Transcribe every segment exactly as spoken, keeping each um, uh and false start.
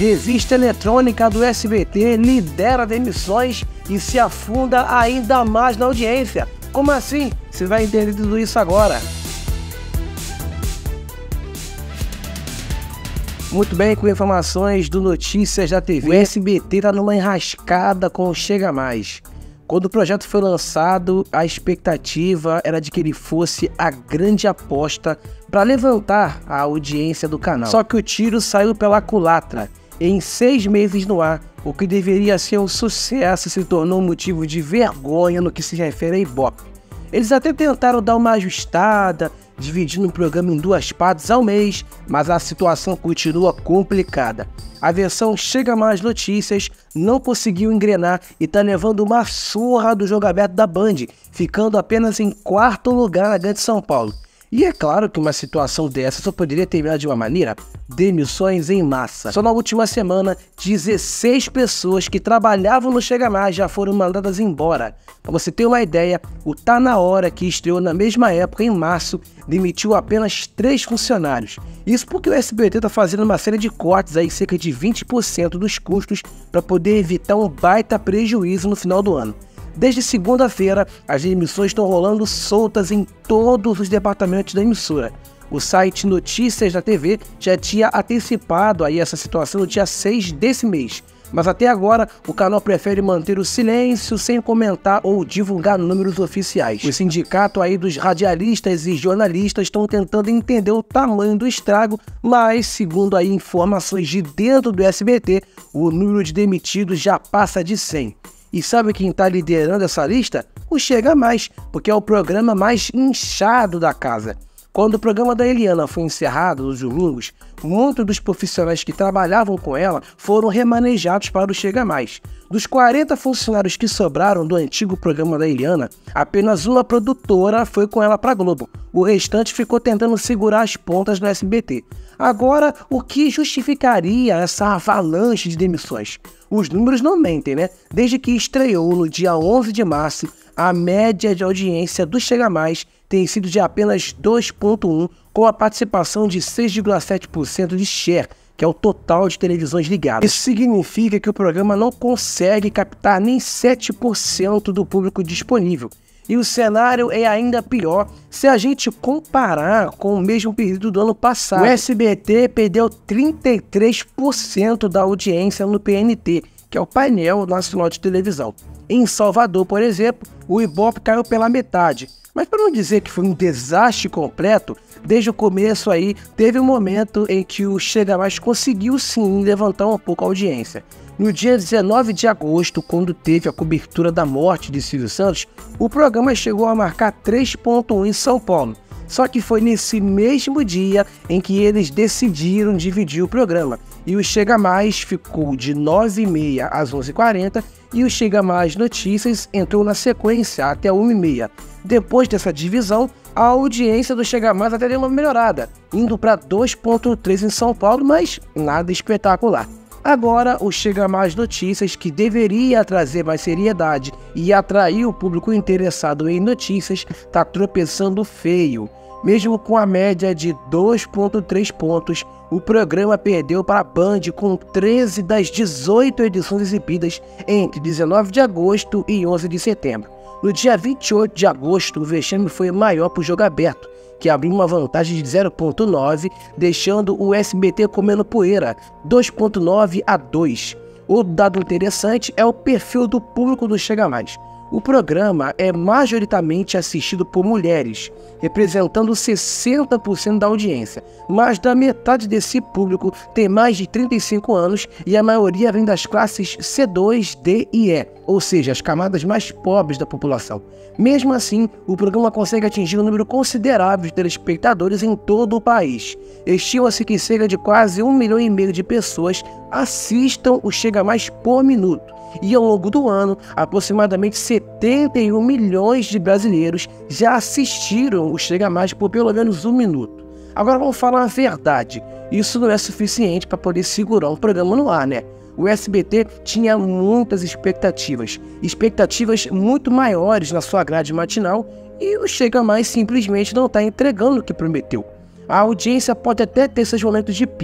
Revista eletrônica do S B T lidera demissões e se afunda ainda mais na audiência. Como assim? Você vai entender tudo isso agora. Muito bem, com informações do Notícias da T V, o S B T está numa enrascada com o Chega Mais. Quando o projeto foi lançado, a expectativa era de que ele fosse a grande aposta para levantar a audiência do canal. Só que o tiro saiu pela culatra. Em seis meses no ar, o que deveria ser um sucesso se tornou um motivo de vergonha no que se refere a Ibope. Eles até tentaram dar uma ajustada, dividindo o programa em duas partes ao mês, mas a situação continua complicada. A versão Chega Mais Notícias não conseguiu engrenar e está levando uma surra do jogo aberto da Band, ficando apenas em quarto lugar na Grande São Paulo. E é claro que uma situação dessa só poderia terminar de uma maneira: demissões em massa. Só na última semana, dezesseis pessoas que trabalhavam no Chega Mais já foram mandadas embora. Para você ter uma ideia, o Tá Na Hora, que estreou na mesma época, em março, demitiu apenas três funcionários. Isso porque o S B T está fazendo uma série de cortes, aí cerca de vinte por cento dos custos, para poder evitar um baita prejuízo no final do ano. Desde segunda-feira, as demissões estão rolando soltas em todos os departamentos da emissora. O site Notícias da T V já tinha antecipado aí essa situação no dia seis desse mês, mas até agora o canal prefere manter o silêncio sem comentar ou divulgar números oficiais. O sindicato aí dos radialistas e jornalistas estão tentando entender o tamanho do estrago, mas segundo aí informações de dentro do S B T, o número de demitidos já passa de cem. E sabe quem está liderando essa lista? O Chega Mais, porque é o programa mais inchado da casa. Quando o programa da Eliana foi encerrado nos domingos, muitos dos profissionais que trabalhavam com ela foram remanejados para o Chega Mais. Dos quarenta funcionários que sobraram do antigo programa da Eliana, apenas uma produtora foi com ela para a Globo. O restante ficou tentando segurar as pontas no S B T. Agora, o que justificaria essa avalanche de demissões? Os números não mentem, né? Desde que estreou no dia onze de março, a média de audiência do Chega Mais tem sido de apenas dois vírgula um, com a participação de seis vírgula sete por cento de share, que é o total de televisões ligadas. Isso significa que o programa não consegue captar nem sete por cento do público disponível. E o cenário é ainda pior se a gente comparar com o mesmo período do ano passado. O S B T perdeu trinta e três por cento da audiência no P N T, que é o painel nacional de televisão. Em Salvador, por exemplo, o Ibope caiu pela metade. Mas para não dizer que foi um desastre completo, desde o começo aí teve um momento em que o Chega Mais conseguiu sim levantar um pouco a audiência. No dia dezenove de agosto, quando teve a cobertura da morte de Silvio Santos, o programa chegou a marcar três vírgula um em São Paulo. Só que foi nesse mesmo dia em que eles decidiram dividir o programa. E o Chega Mais ficou de nove e meia às onze e quarenta e o Chega Mais Notícias entrou na sequência até uma e meia. Depois dessa divisão, a audiência do Chega Mais até deu uma melhorada, indo para dois vírgula três em São Paulo, mas nada espetacular. Agora, o Chega Mais Notícias, que deveria trazer mais seriedade e atrair o público interessado em notícias, está tropeçando feio. Mesmo com a média de dois vírgula três pontos, o programa perdeu para a Band com treze das dezoito edições exibidas entre dezenove de agosto e onze de setembro. No dia vinte e oito de agosto, o vexame foi maior para o Jogo Aberto, que abriu uma vantagem de zero vírgula nove, deixando o S B T comendo poeira, dois vírgula nove a dois. Outro dado interessante é o perfil do público do Chega Mais. O programa é majoritariamente assistido por mulheres, representando sessenta por cento da audiência. Mais da metade desse público tem mais de trinta e cinco anos e a maioria vem das classes C dois, D e E, ou seja, as camadas mais pobres da população. Mesmo assim, o programa consegue atingir um número considerável de telespectadores em todo o país. Estima-se que cerca de quase um milhão e meio de pessoas assistam o Chega Mais por minuto. E ao longo do ano, aproximadamente setenta e um milhões de brasileiros já assistiram o Chega Mais por pelo menos um minuto. Agora vamos falar a verdade, isso não é suficiente para poder segurar um programa no ar, né? O S B T tinha muitas expectativas, expectativas muito maiores na sua grade matinal e o Chega Mais simplesmente não está entregando o que prometeu. A audiência pode até ter seus momentos de pico,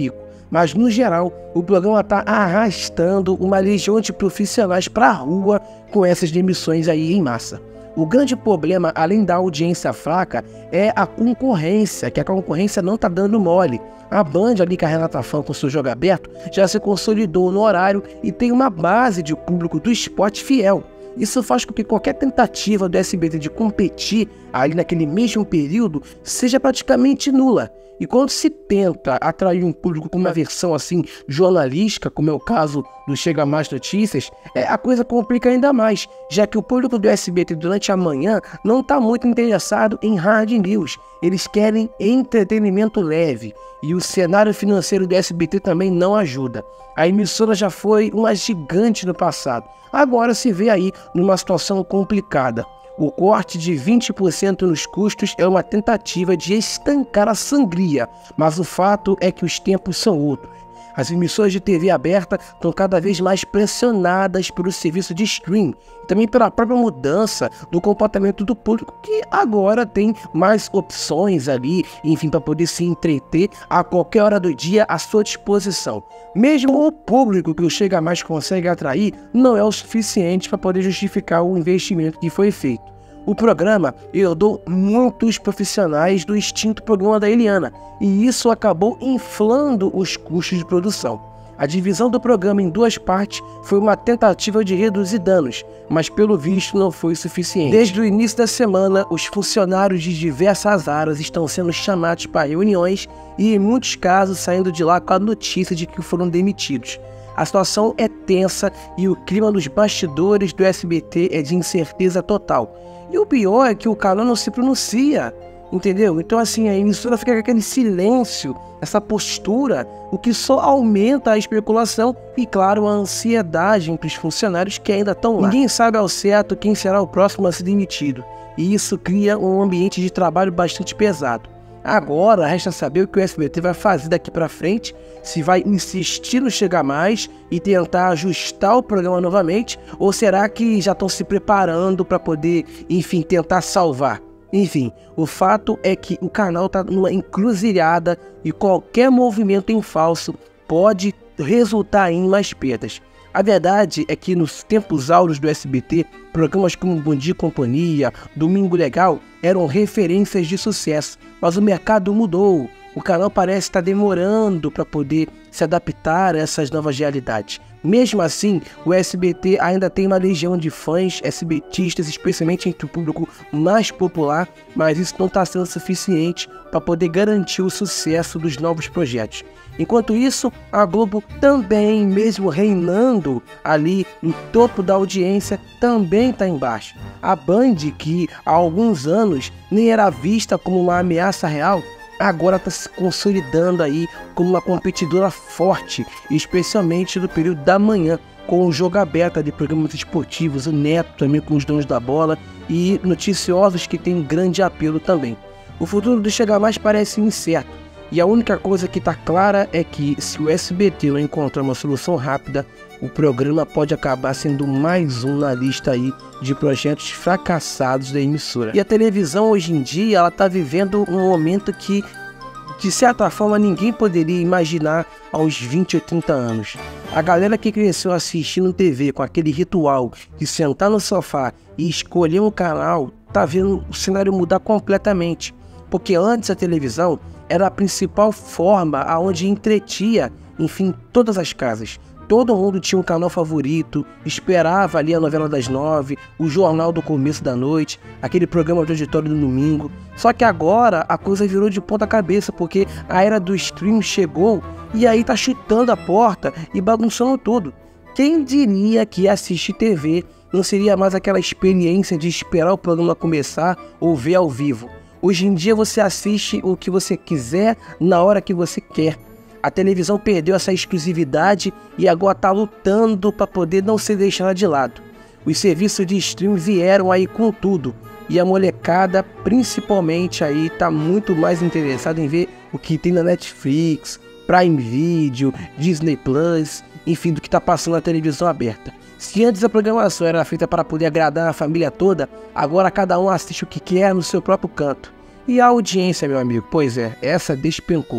Mas, no geral, o programa está arrastando uma legião de profissionais para a rua com essas demissões aí em massa. O grande problema, além da audiência fraca, é a concorrência, que a concorrência não está dando mole. A Band, ali com a Renata Fã com seu Jogo Aberto, já se consolidou no horário e tem uma base de público do esporte fiel. Isso faz com que qualquer tentativa do S B T de competir ali naquele mesmo período seja praticamente nula. E quando se tenta atrair um público com uma versão assim jornalística, como é o caso do Chega Mais Notícias, é, a coisa complica ainda mais, já que o público do S B T durante a manhã não está muito interessado em hard news. Eles querem entretenimento leve e o cenário financeiro do S B T também não ajuda. A emissora já foi uma gigante no passado, agora se vê aí numa situação complicada. O corte de vinte por cento nos custos é uma tentativa de estancar a sangria, mas o fato é que os tempos são outros. As emissoras de T V aberta estão cada vez mais pressionadas pelo serviço de stream e também pela própria mudança do comportamento do público, que agora tem mais opções ali, enfim, para poder se entreter a qualquer hora do dia à sua disposição. Mesmo o público que o Chega Mais consegue atrair não é o suficiente para poder justificar o investimento que foi feito. O programa herdou muitos profissionais do extinto programa da Eliana, e isso acabou inflando os custos de produção. A divisão do programa em duas partes foi uma tentativa de reduzir danos, mas pelo visto não foi suficiente. Desde o início da semana, os funcionários de diversas áreas estão sendo chamados para reuniões e, em muitos casos, saindo de lá com a notícia de que foram demitidos. A situação é tensa e o clima nos bastidores do S B T é de incerteza total. E o pior é que o canal não se pronuncia, entendeu? Então assim, a emissora fica com aquele silêncio, essa postura, o que só aumenta a especulação e, claro, a ansiedade entre os funcionários que ainda estão lá. Ninguém sabe ao certo quem será o próximo a ser demitido, e isso cria um ambiente de trabalho bastante pesado. Agora, resta saber o que o S B T vai fazer daqui para frente, se vai insistir no Chega Mais e tentar ajustar o programa novamente, ou será que já estão se preparando para poder, enfim, tentar salvar? Enfim, o fato é que o canal está numa encruzilhada e qualquer movimento em falso pode resultar em mais perdas. A verdade é que nos tempos áureos do S B T, programas como Bom Dia e Companhia, Domingo Legal eram referências de sucesso, mas o mercado mudou. O canal parece estar demorando para poder se adaptar a essas novas realidades. Mesmo assim, o S B T ainda tem uma legião de fãs SBTistas, especialmente entre o público mais popular, mas isso não está sendo suficiente para poder garantir o sucesso dos novos projetos. Enquanto isso, a Globo também, mesmo reinando ali no topo da audiência, também está embaixo. A Band, que há alguns anos nem era vista como uma ameaça real, agora está se consolidando aí como uma competidora forte, especialmente no período da manhã, com o Jogo Aberto de programas esportivos, o Neto também com os donos da bola e noticiosos que tem grande apelo também. O futuro do Chega Mais parece incerto, e a única coisa que está clara é que, se o S B T não encontrar uma solução rápida, o programa pode acabar sendo mais um na lista aí de projetos fracassados da emissora. E a televisão hoje em dia, ela está vivendo um momento que, de certa forma, ninguém poderia imaginar aos vinte ou trinta anos. A galera que cresceu assistindo T V com aquele ritual de sentar no sofá e escolher um canal, tá vendo o cenário mudar completamente. Porque antes a televisão era a principal forma aonde entretia, enfim, todas as casas. Todo mundo tinha um canal favorito, esperava ali a novela das nove, o jornal do começo da noite, aquele programa de auditório do domingo. Só que agora a coisa virou de ponta cabeça, porque a era do stream chegou e aí tá chutando a porta e bagunçando tudo. Quem diria que assistir T V não seria mais aquela experiência de esperar o programa começar ou ver ao vivo? Hoje em dia você assiste o que você quiser, na hora que você quer. A televisão perdeu essa exclusividade e agora está lutando para poder não ser deixada de lado. Os serviços de stream vieram aí com tudo. E a molecada, principalmente, aí está muito mais interessada em ver o que tem na Netflix, Prime Video, Disney Plus, enfim, do que está passando na televisão aberta. Se antes a programação era feita para poder agradar a família toda, agora cada um assiste o que quer no seu próprio canto. E a audiência, meu amigo, pois é, essa despencou.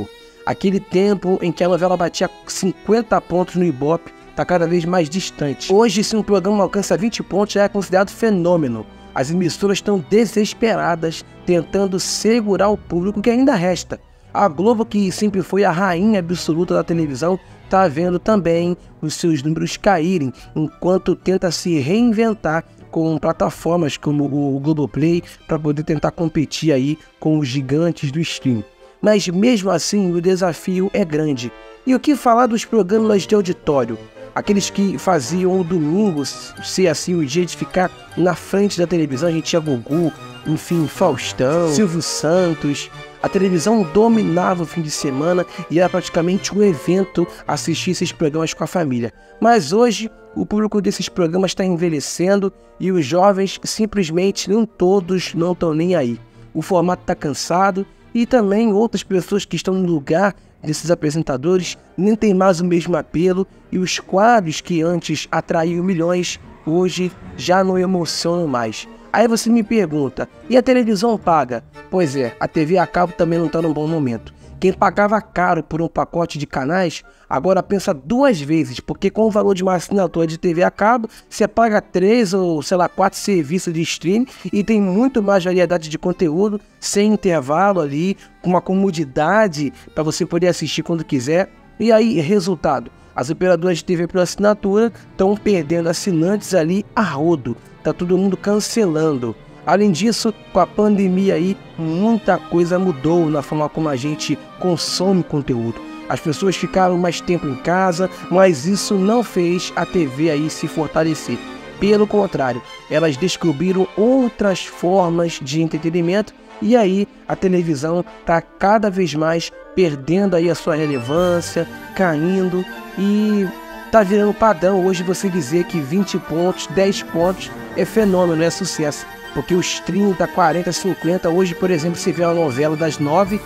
Aquele tempo em que a novela batia cinquenta pontos no Ibope está cada vez mais distante. Hoje, se um programa alcança vinte pontos, já é considerado fenômeno. As emissoras estão desesperadas, tentando segurar o público que ainda resta. A Globo, que sempre foi a rainha absoluta da televisão, está vendo também os seus números caírem, enquanto tenta se reinventar com plataformas como o Globoplay para poder tentar competir aí com os gigantes do stream. Mas mesmo assim o desafio é grande. E o que falar dos programas de auditório? Aqueles que faziam o domingo ser assim o dia de ficar na frente da televisão. A gente tinha Gugu, enfim, Faustão, Silvio Santos. A televisão dominava o fim de semana e era praticamente um evento assistir esses programas com a família. Mas hoje o público desses programas está envelhecendo e os jovens simplesmente não todos não estão nem aí. O formato está cansado e também outras pessoas que estão no lugar desses apresentadores nem tem mais o mesmo apelo e os quadros que antes atraíam milhões hoje já não emocionam mais. Aí você me pergunta, e a televisão paga? Pois é, a T V a cabo também não está num bom momento. Quem pagava caro por um pacote de canais, agora pensa duas vezes, porque com o valor de uma assinatura de T V a cabo, você paga três ou, sei lá, quatro serviços de streaming e tem muito mais variedade de conteúdo, sem intervalo ali, com uma comodidade para você poder assistir quando quiser. E aí, resultado, as operadoras de T V por assinatura estão perdendo assinantes ali a rodo. Tá todo mundo cancelando. Além disso, com a pandemia aí, muita coisa mudou na forma como a gente consome conteúdo. As pessoas ficaram mais tempo em casa, mas isso não fez a T V aí se fortalecer. Pelo contrário, elas descobriram outras formas de entretenimento e aí a televisão está cada vez mais perdendo aí a sua relevância, caindo e tá virando padrão hoje você dizer que vinte pontos, dez pontos é fenômeno, é sucesso. Porque os trinta, quarenta, cinquenta, hoje, por exemplo, você vê uma novela das nove,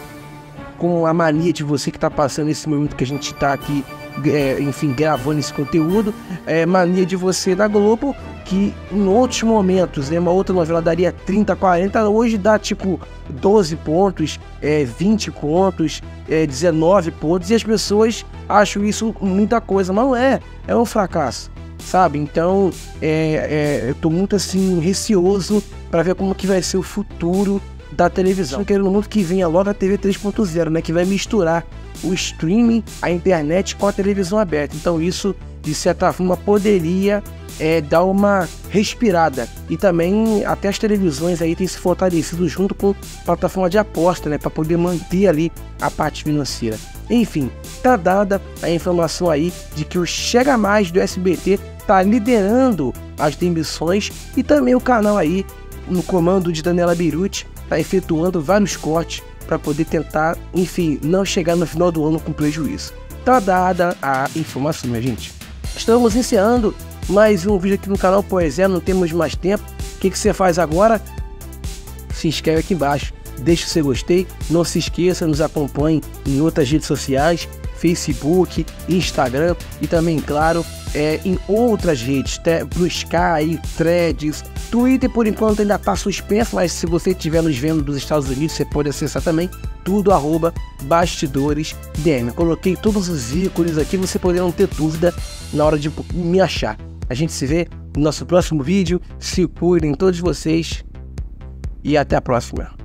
com a mania de você que está passando esse momento que a gente está aqui, é, enfim, gravando esse conteúdo, é mania de você da Globo, que em outros momentos, né, uma outra novela daria trinta, quarenta, hoje dá tipo doze pontos, é, vinte pontos, é, dezenove pontos, e as pessoas acham isso muita coisa, mas não é, é um fracasso. Sabe, então é, é, eu tô muito assim receoso para ver como que vai ser o futuro da televisão. Eu quero no mundo que venha logo a T V três ponto zero, né, que vai misturar o streaming, a internet com a televisão aberta. Então isso, de certa forma, poderia é, dar uma respirada. E também até as televisões aí têm se fortalecido junto com plataforma de aposta, né, para poder manter ali a parte financeira. Enfim, tá dada a informação aí de que o Chega Mais do S B T está liderando as demissões e também o canal aí, no comando de Daniela Beruti, está efetuando vários cortes para poder tentar, enfim, não chegar no final do ano com prejuízo. Tá dada a informação, minha gente. Estamos encerrando mais um vídeo aqui no canal Poesia, não temos mais tempo. O que, que você faz agora? Se inscreve aqui embaixo, deixa o seu gostei, não se esqueça, nos acompanhe em outras redes sociais, Facebook, Instagram e também, claro, é, em outras redes, Blue Sky, Threads, Twitter por enquanto ainda está suspenso, mas se você estiver nos vendo dos Estados Unidos, você pode acessar também, tudo arroba Bastidores D M. Coloquei todos os ícones aqui, você poder não ter dúvida na hora de me achar. A gente se vê no nosso próximo vídeo, se cuidem todos vocês e até a próxima.